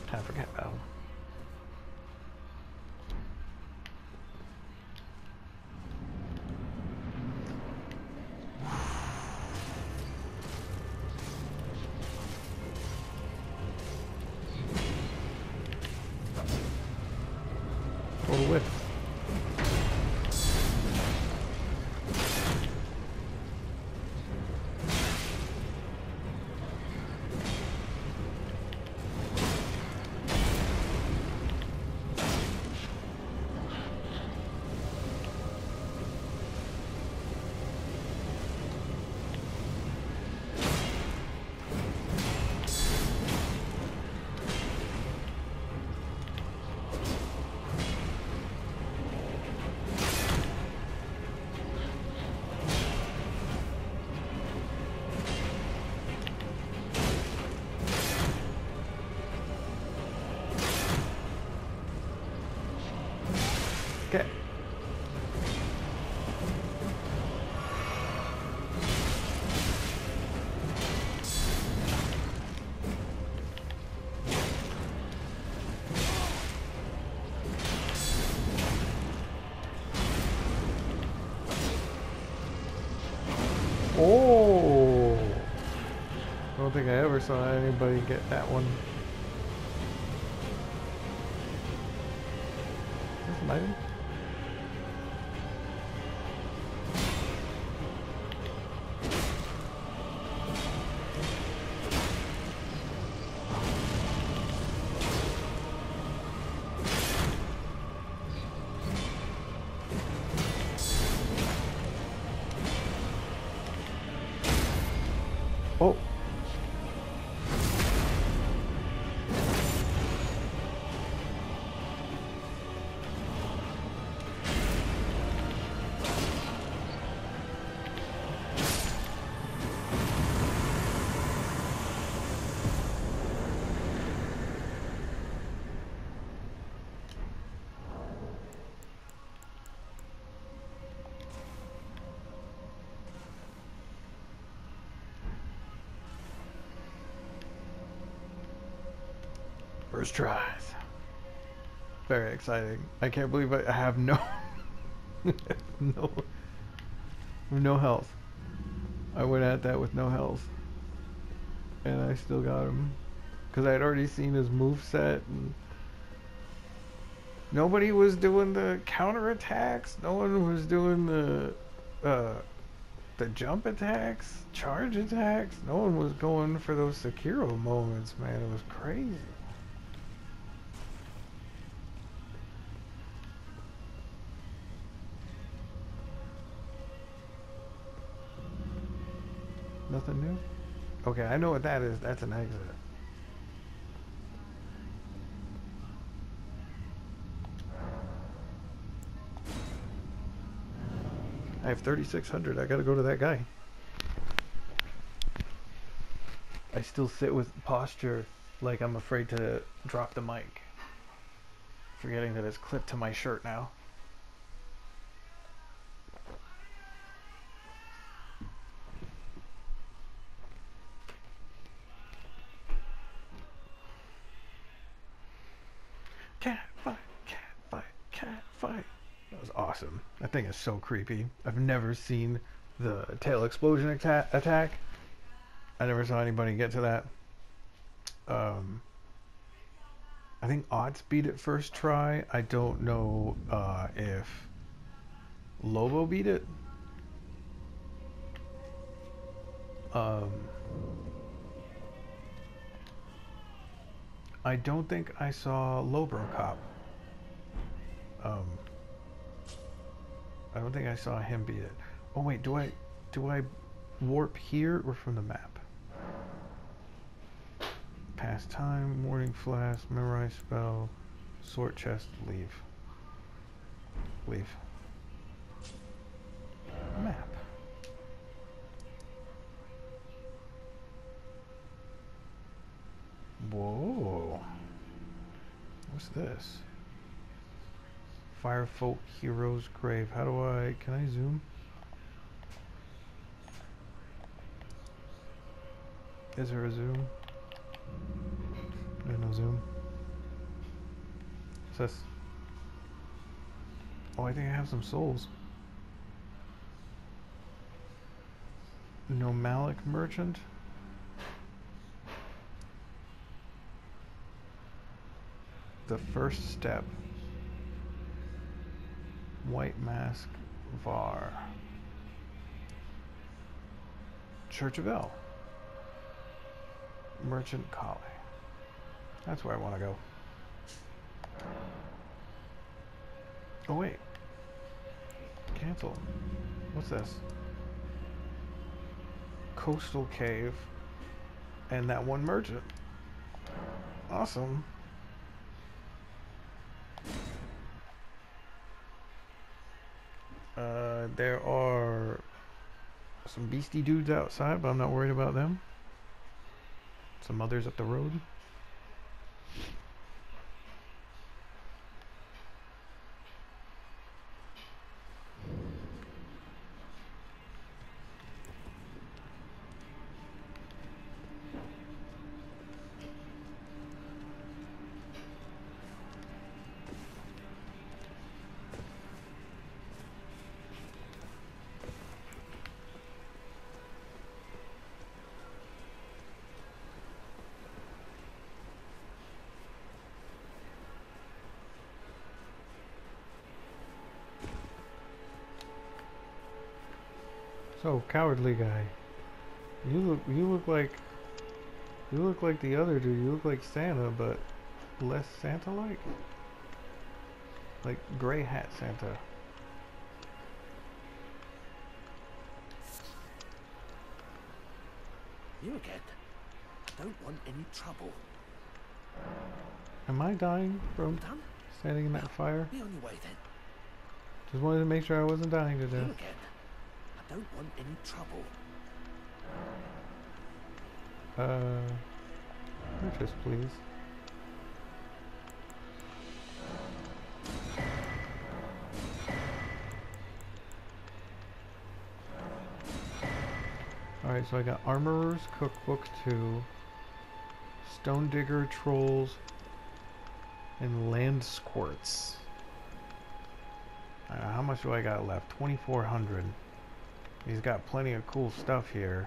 Time for cat battle. Total whiff. Okay. Oh! I don't think I ever saw anybody get that one. Is this an item? Oh! First tries. Very exciting. I can't believe I have no no health. I went at that with no health. And I still got him. Because I had already seen his moveset and nobody was doing the counter attacks. No one was doing the jump attacks, charge attacks. No one was going for those Sekiro moments, man. It was crazy. Nothing new? Okay, I know what that is. That's an exit. I have 3,600. I gotta go to that guy. I still sit with posture like I'm afraid to drop the mic. Forgetting that it's clipped to my shirt now. Cat fight, cat fight, cat fight. That was awesome. That thing is so creepy. I've never seen the tail explosion attack. I never saw anybody get to that. I think Odds beat it first try. I don't know if Lobo beat it. I don't think I saw Lobro Cop. I don't think I saw him beat it. Oh wait, do I warp here or from the map? Pass time, morning flash, memorize spell, sort chest, leave. Leave. Map. Whoa. What's this? Firefolk Heroes Grave. How do I... Can I zoom? Is there a zoom? There's no zoom. What's this? Oh, I think I have some souls. Nomalic merchant. The first step. White mask. Var. Church of El. Merchant Collie. That's where I want to go. Oh wait. Cancel. What's this? Coastal Cave. And that one merchant. Awesome. There are some beastie dudes outside, but I'm not worried about them. Some others up the road. So, cowardly guy. You look like the other dude. You look like Santa, but less Santa-like. Like gray hat Santa. You again? I don't want any trouble. Am I dying from Done? standing in that fire? Be on your way then. Just wanted to make sure I wasn't dying to You death. again? I don't want any trouble. Purchase, please. Alright, so I got Armorer's Cookbook 2, Stone Digger Trolls, and Land Squirts. How much do I got left? 2,400. He's got plenty of cool stuff here.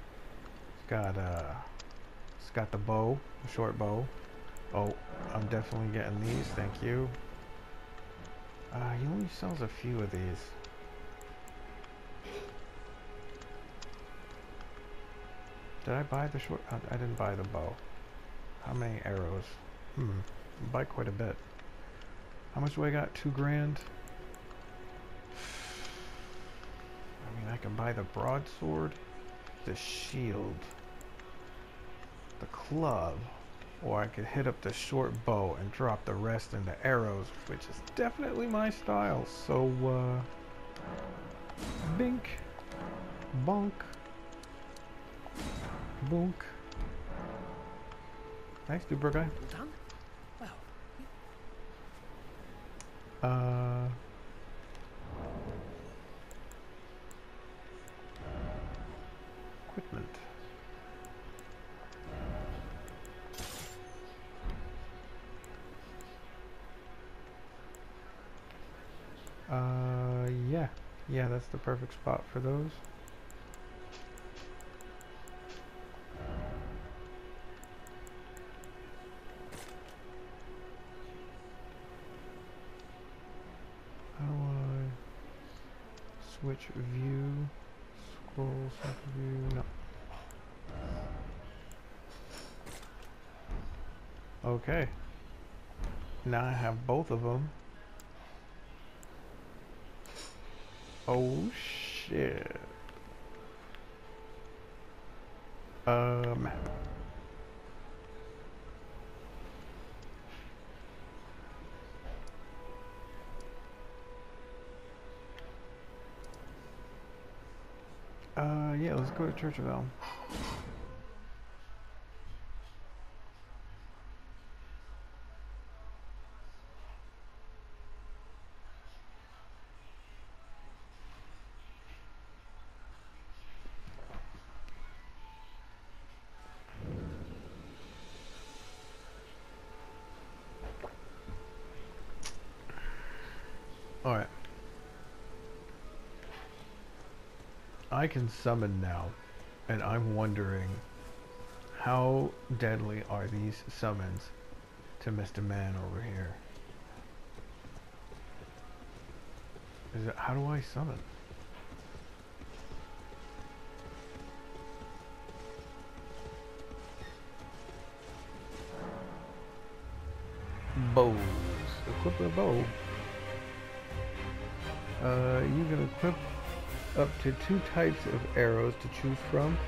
He's got the bow, the short bow. Oh, I'm definitely getting these, thank you. He only sells a few of these. Did I buy the short? I didn't buy the bow. How many arrows? Buy quite a bit. How much do I got? 2 grand? I mean, I can buy the broadsword, the shield, the club, or I could hit up the short bow and drop the rest into arrows, which is definitely my style. So, bink, bonk, bonk. Thanks, Duper guy. Done? Well. Equipment. Yeah, that's the perfect spot for those. How do I switch view? Scroll, switch view, no. Okay. Now I have both of them. Oh shit. Map. Yeah, let's go to Church of Elm. I can summon now, and I'm wondering how deadly are these summons to Mr. Man over here? Is it, how do I summon? Bows. Equip a bow. You can equip up to 2 types of arrows to choose from.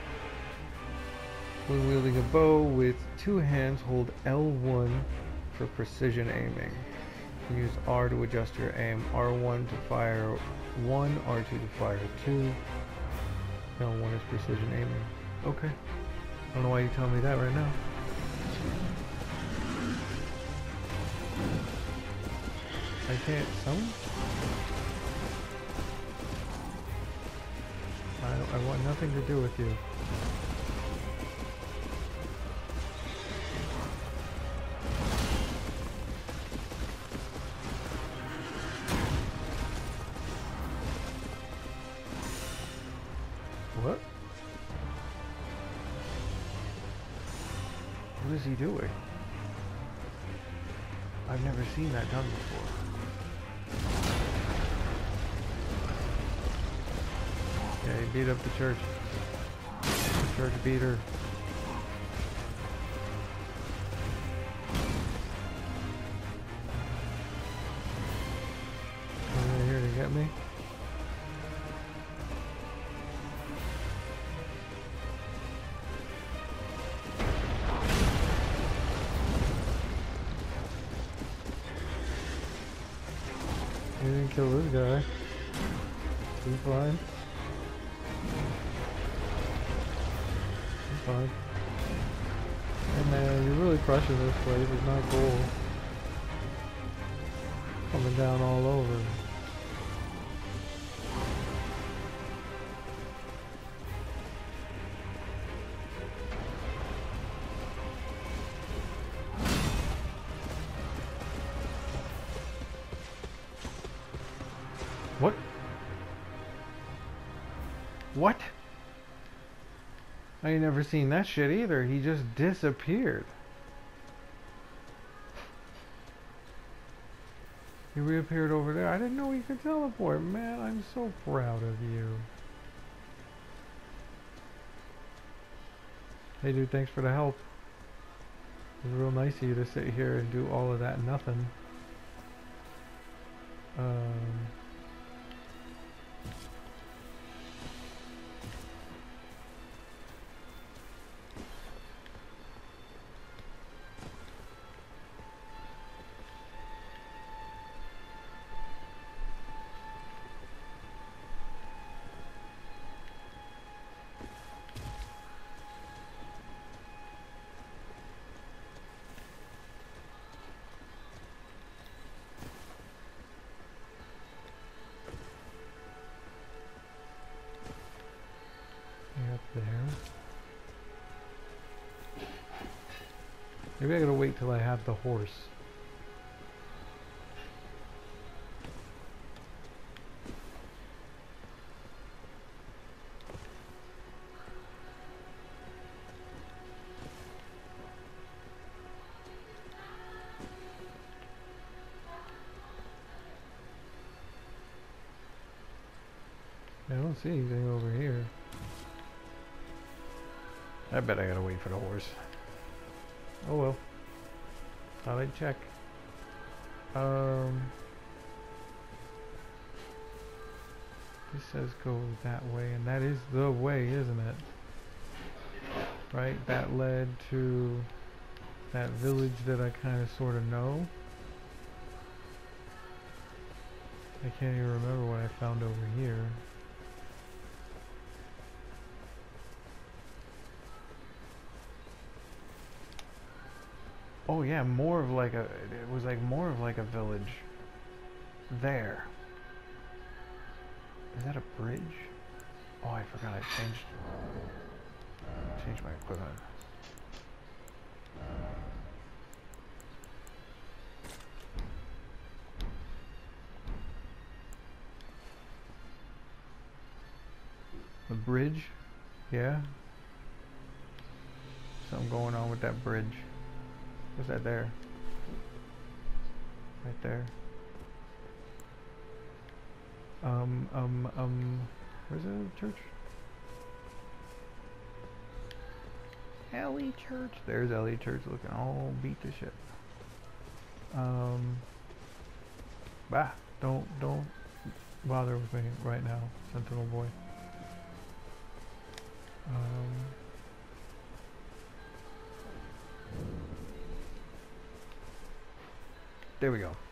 When wielding a bow with 2 hands, hold L1 for precision aiming. You can use R to adjust your aim, R1 to fire 1, R2 to fire 2. L1 is precision aiming. Okay. I don't know why you tell me that right now. I can't summon? I want nothing to do with you. What? What is he doing? I've never seen that done before. Yeah, he beat up the church. The church beater. Are they here to get me? You didn't kill this guy. He's fine. He's fine. Hey man, you're really crushing this place. It's not cool. Coming down all over. What? What? I ain't never seen that shit either. He just disappeared. He reappeared over there. I didn't know he could teleport. Man, I'm so proud of you. Hey dude, thanks for the help. It was real nice of you to sit here and do all of that nothing. Up there. Maybe I gotta wait till I have the horse. I don't see anything over here. I bet I gotta wait for the horse. Oh well. Thought I'd check. This says go that way, and that is the way, isn't it? Right? That led to that village that I kind of sort of know. I can't even remember what I found over here. Oh yeah, more of like a, it was like more of like a village there. Is that a bridge? Oh, I forgot I changed my equipment. bridge. Yeah. Something going on with that bridge. What's that there? Right there. Where's the church? Ellie Church. There's Ellie Church looking all beat to shit. Don't bother with me right now, Sentinel Boy. There we go.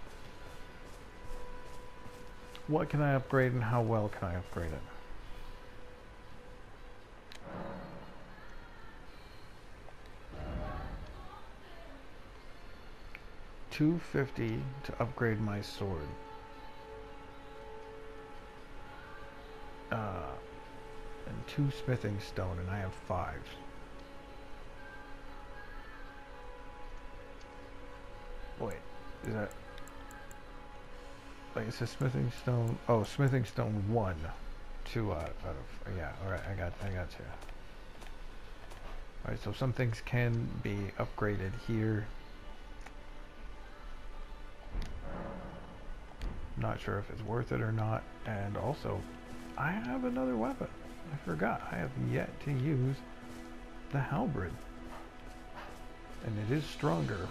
What can I upgrade and how well can I upgrade it? $250 to upgrade my sword. And 2 smithing stone, and I have 5. Wait, is that like it's a smithing stone? Oh, smithing stone 1, 2 out of yeah. All right, I got you. All right, so some things can be upgraded here. Not sure if it's worth it or not, and also I have another weapon. I forgot. I have yet to use the halberd, and it is stronger.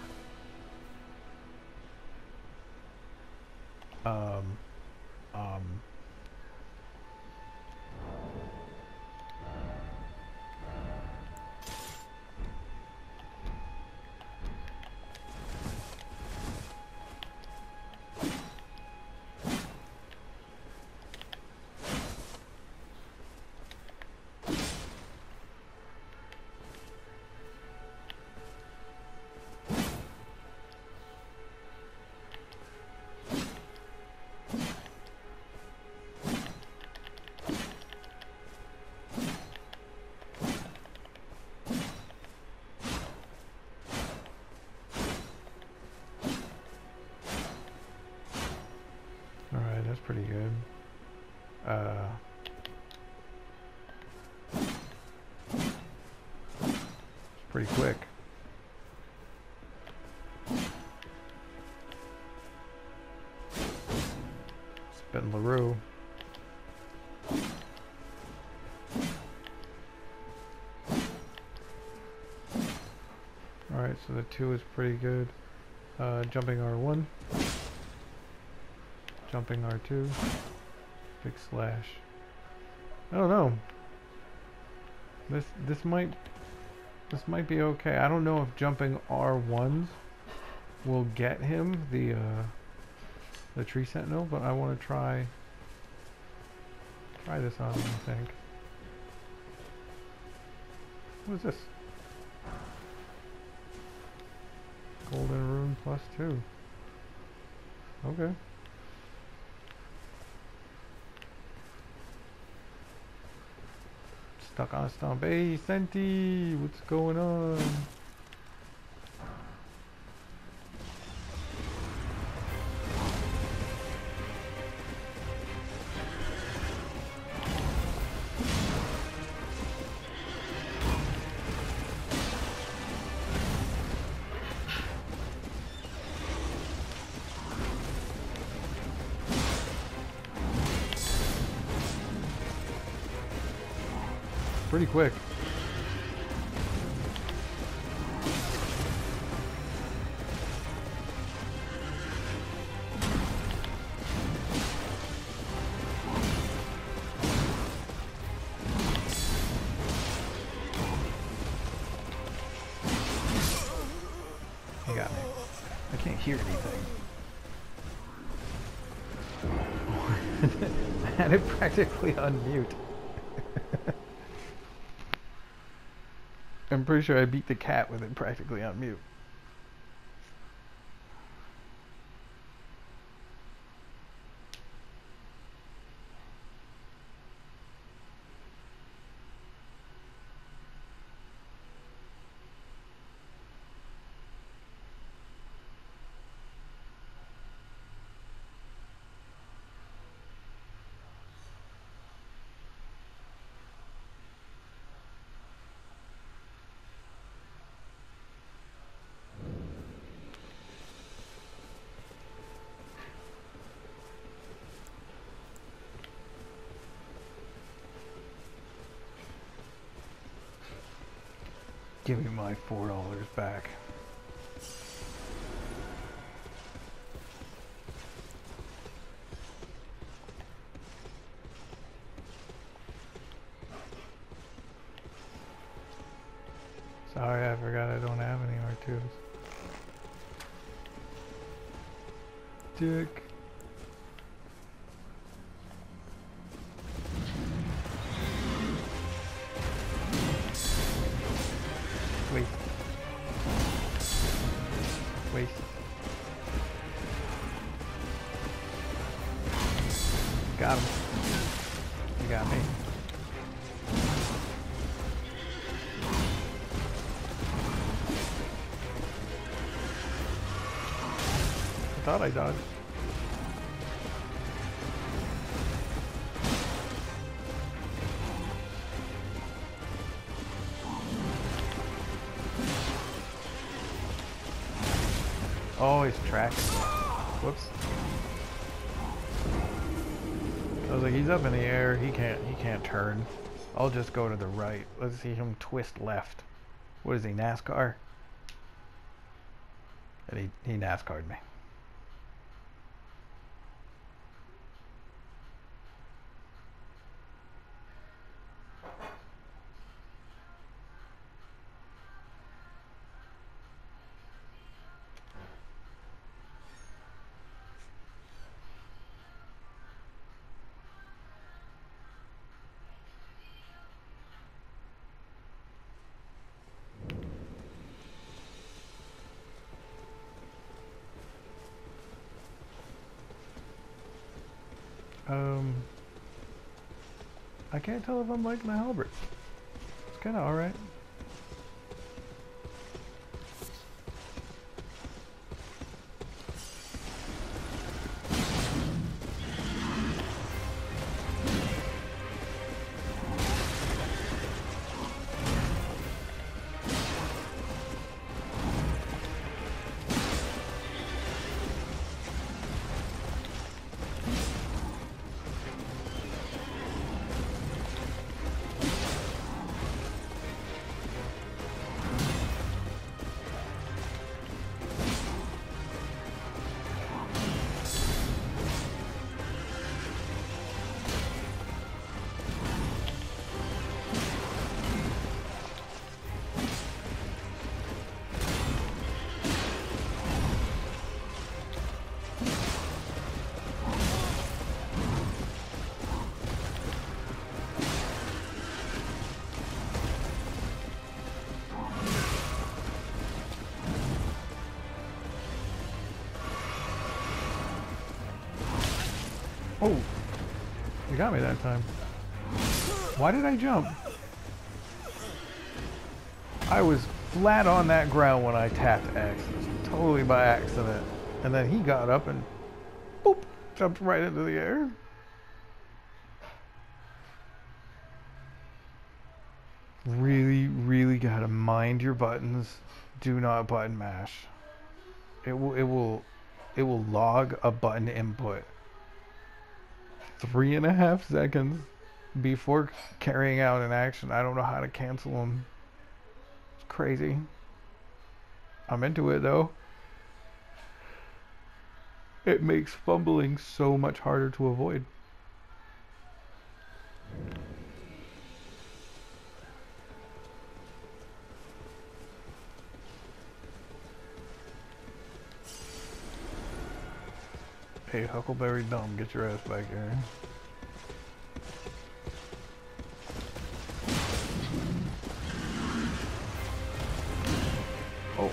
Alright, that's pretty good. It's pretty quick. Spin LaRue. Alright, so the 2 is pretty good. Jumping R1. Jumping R2. Big slash. I don't know. This might be okay. I don't know if jumping R1s will get him the tree sentinel, but I want to try this on him, I think. What is this? Golden rune +2. Okay. Stuck on a stump. Hey, Senti! What's going on? Pretty quick. He got me. I can't hear anything. I had it practically on mute. I'm pretty sure I beat the cat with it practically on mute. Give me my $4 back. Sorry, I forgot I don't have any R2s. Dick. Wait. Wait. Got him. You got me. I thought I dodged. Oh, he's tracked. Whoops. I was like, he's up in the air. He can't turn. I'll just go to the right. Let's see him twist left. What is he, NASCAR? And he NASCAR'd me. I can't tell if I'm liking the halberd. It's kind of alright. Oh, you got me that time. Why did I jump? I was flat on that ground when I tapped X. It was totally by accident. And then he got up and boop, jumped right into the air. Really, really gotta mind your buttons. Do not button mash. It will log a button input 3.5 seconds before carrying out an action. I don't know how to cancel them. It's crazy. I'm into it though. It makes fumbling so much harder to avoid. Hey, Huckleberry Dumb, get your ass back here. Oh.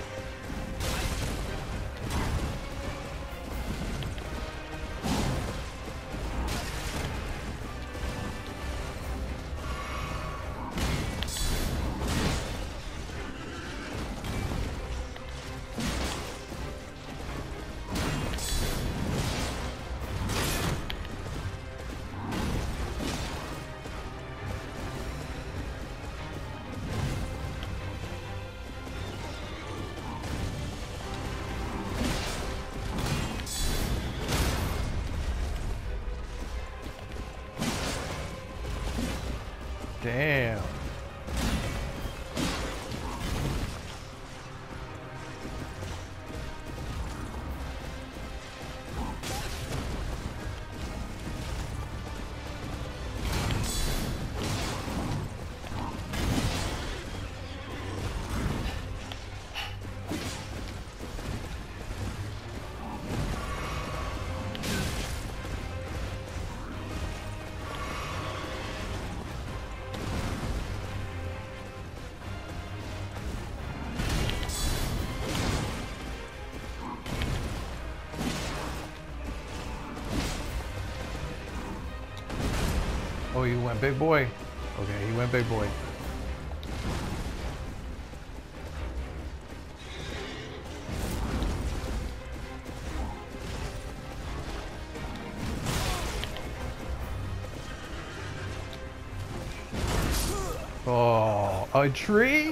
Damn. you went big boy. Okay, he went big boy. Oh, a tree?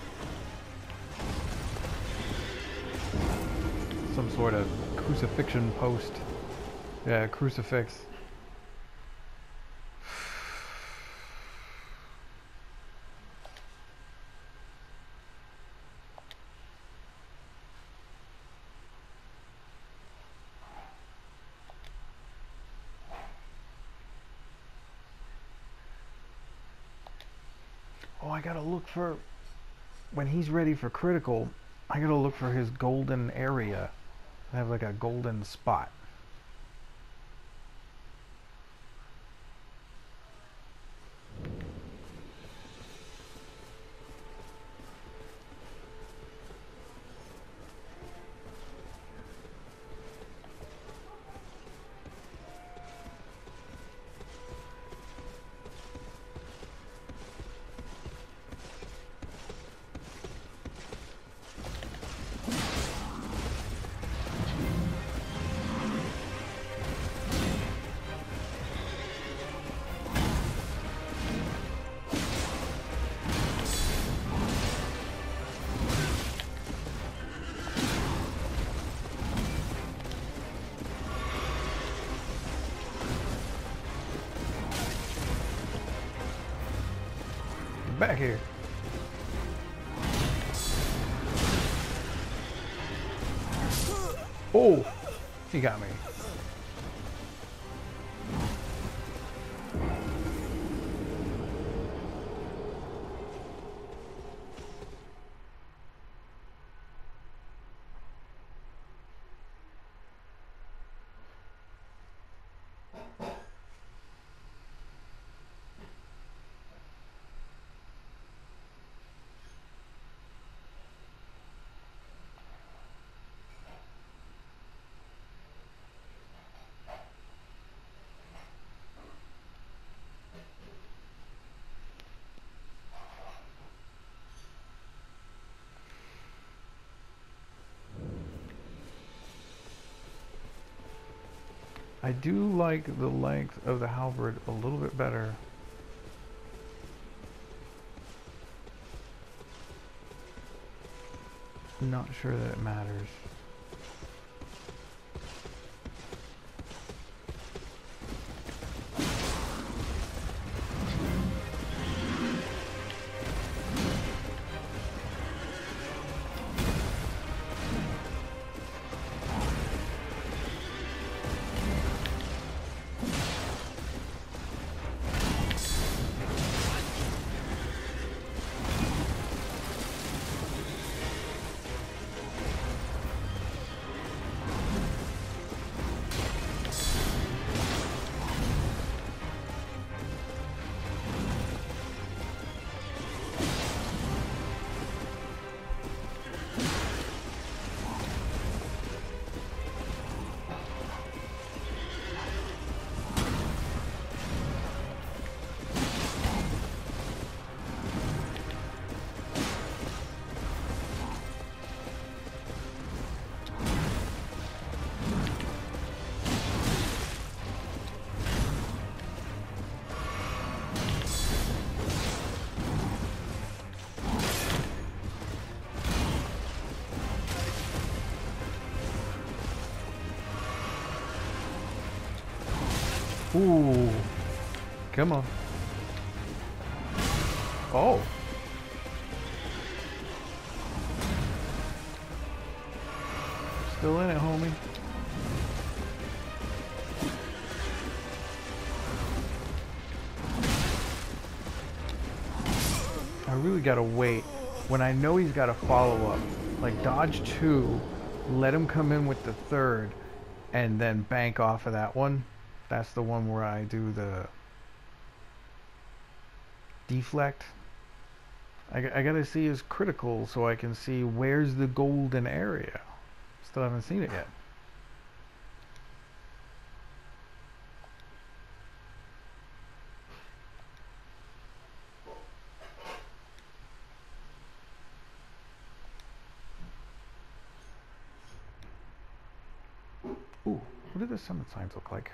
Some sort of crucifixion post. Yeah, crucifix. Oh, I gotta look for, when he's ready for critical, I gotta look for his golden area. I have like a golden spot. Back here. Oh, he got me. I do like the length of the halberd a little bit better. Not sure that it matters. Ooh. Come on. Oh. Still in it, homie. I really gotta wait. When I know he's got a follow-up, like dodge 2, let him come in with the 3rd, and then bank off of that one. That's the one where I do the deflect. I gotta see his critical so I can see where's the golden area. Still haven't seen it yet. What do the summon signs look like?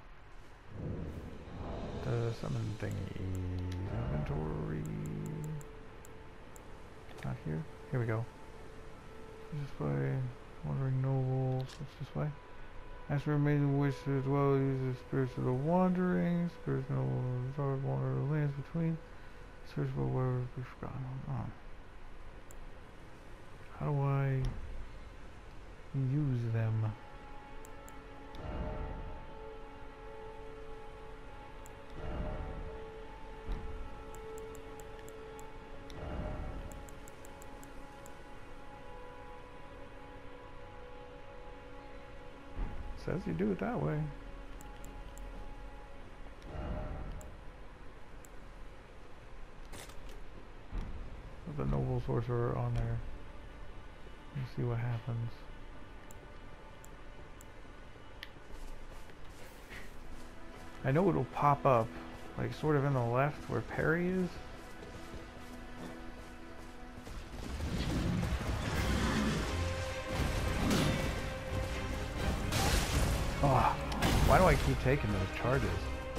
The summon thingy. Inventory. Not here. Here we go. This way. Wandering nobles. What's this way? As for remaining wish as well, use the spirits of the wandering. Spirits of the wander the lands between. Search for whatever be forgotten. Oh. How do I use them? Says you do it that way. Put the noble sorcerer on there. Let's see what happens. I know it'll pop up, like sort of in the left where parry is. Oh, why do I keep taking those charges?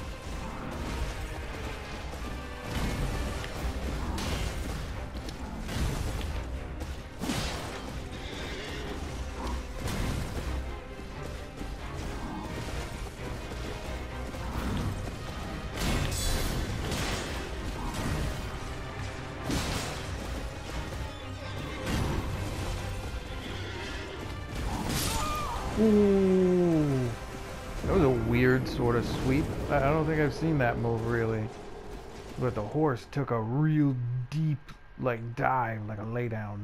Ooh, that was a weird sort of sweep. I don't think I've seen that move really. But the horse took a real deep, like, dive, like a lay down.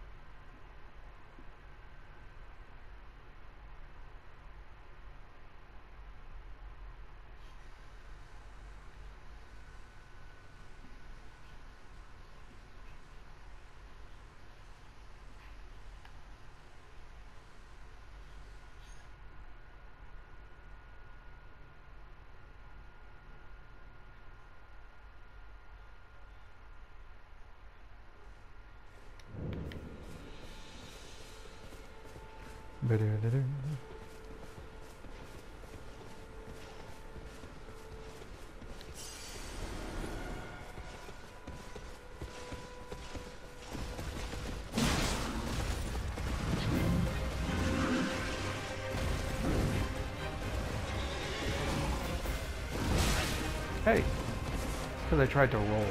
Hey, because I tried to roll.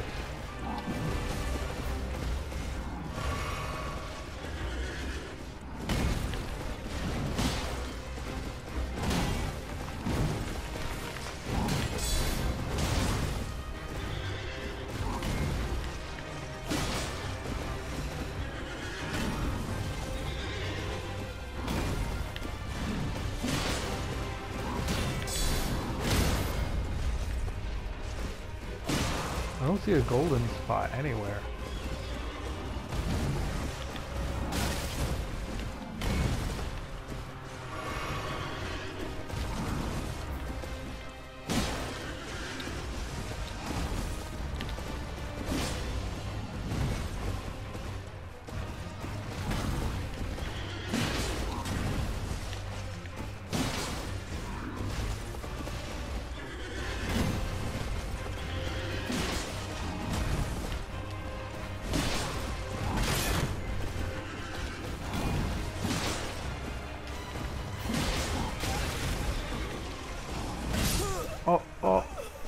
I don't see a golden spot anywhere. Oh, oh.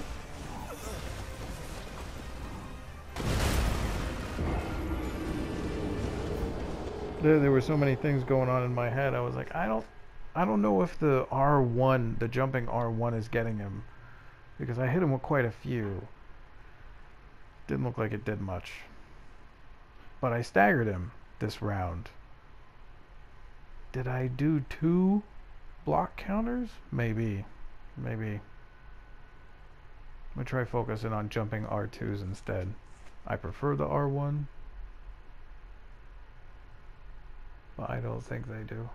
There were so many things going on in my head. I was like, I don't know if the R1, the jumping R1 is getting him. Because I hit him with quite a few. Didn't look like it did much. But I staggered him this round. Did I do 2 block counters? Maybe. Maybe. I'm gonna try focusing on jumping R2s instead. I prefer the R1, but I don't think they do.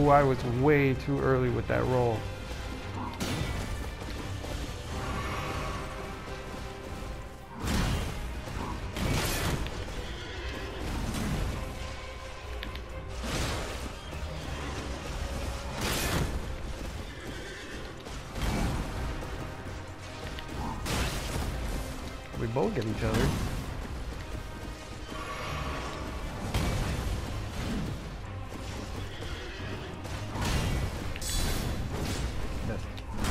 Oh, I was way too early with that roll. We both get each other. Missed.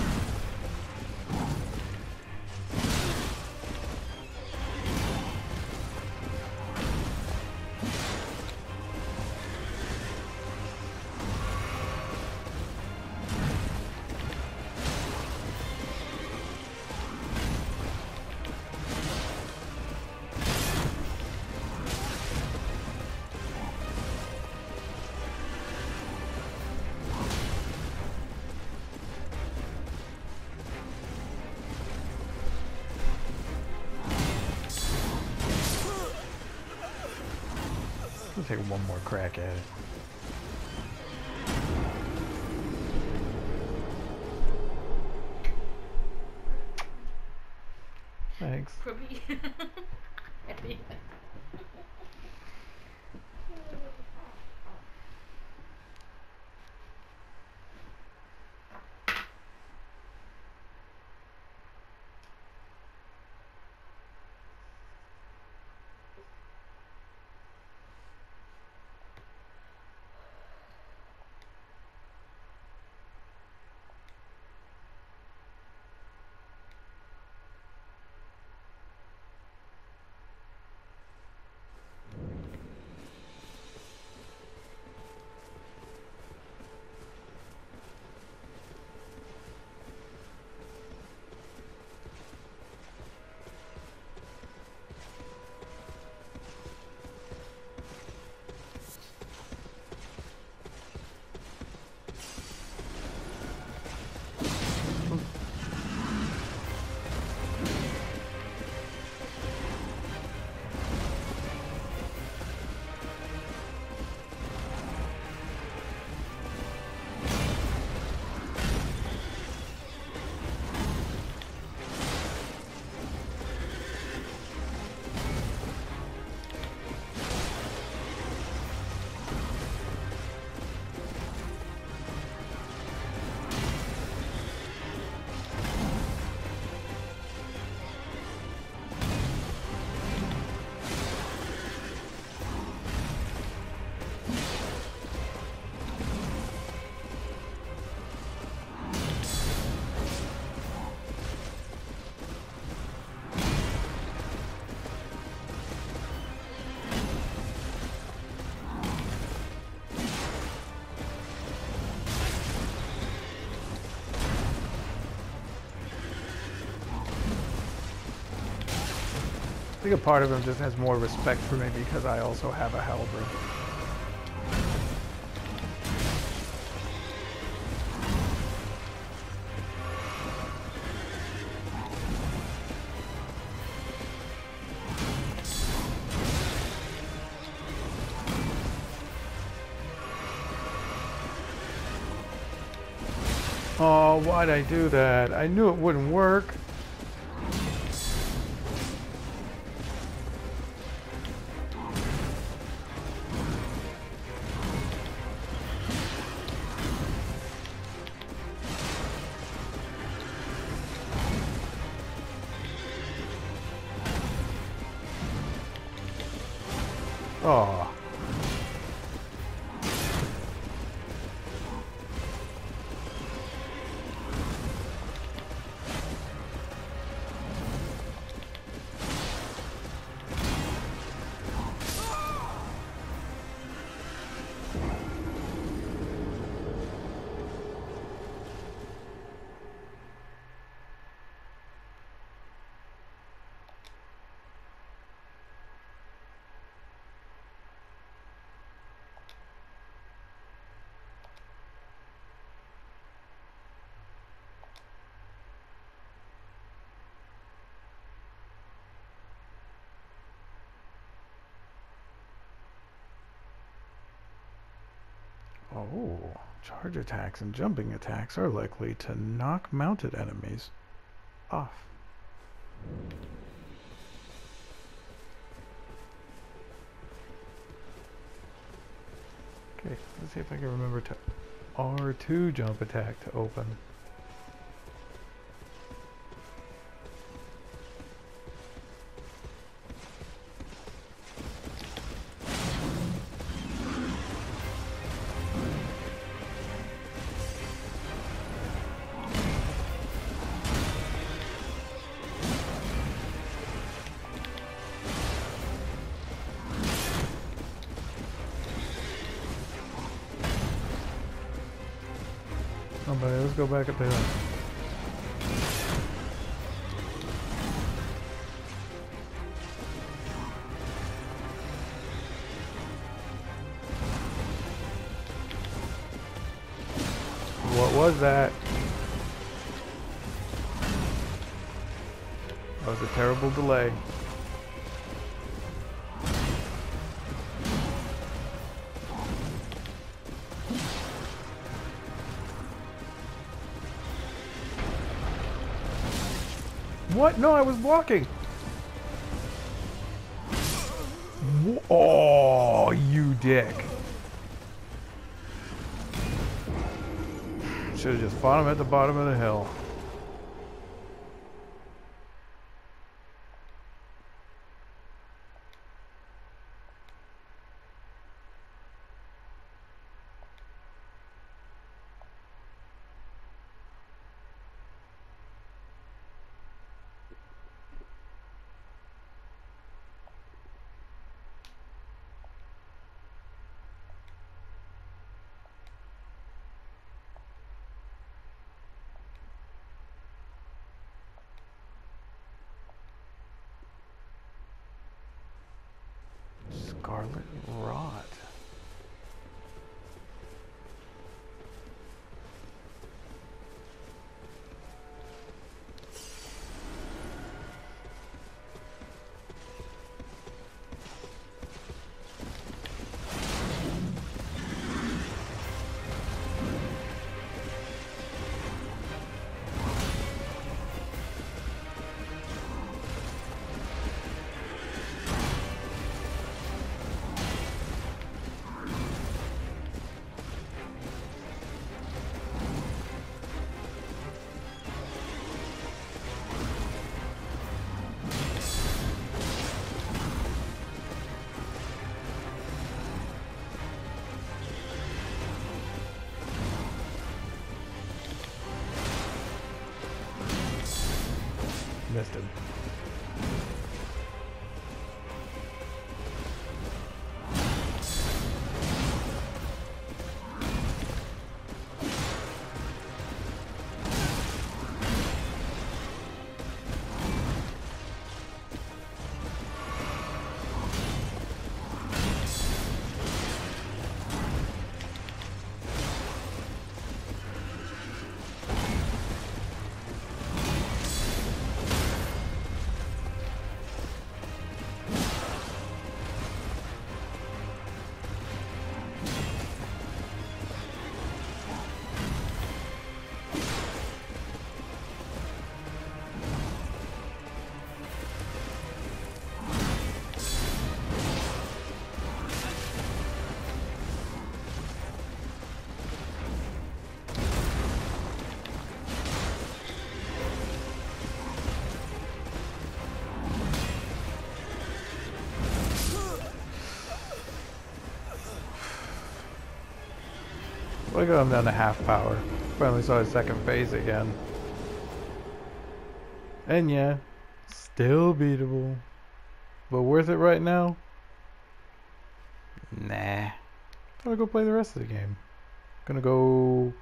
I'll take one more crack at it. Thanks. Probably. I think a part of him just has more respect for me because I also have a halberd. Oh, why'd I do that? I knew it wouldn't work. Oh. Oh. Charge attacks and jumping attacks are likely to knock mounted enemies off. Okay, let's see if I can remember to R2 jump attack to open. Oh, but let's go back up the hill. What was that? That was a terrible delay. What? No, I was blocking. Oh, you dick. Should have just fought him at the bottom of the hill. Scarlet Rot. Missed him. I got him down to half power. Finally saw his second phase again. And yeah, still beatable. But worth it right now? Nah. I'm gonna go play the rest of the game. Gonna go...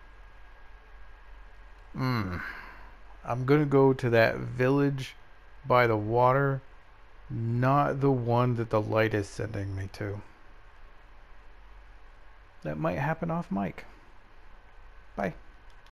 I'm gonna go to that village by the water. Not the one that the light is sending me to. That might happen off mic. Bye.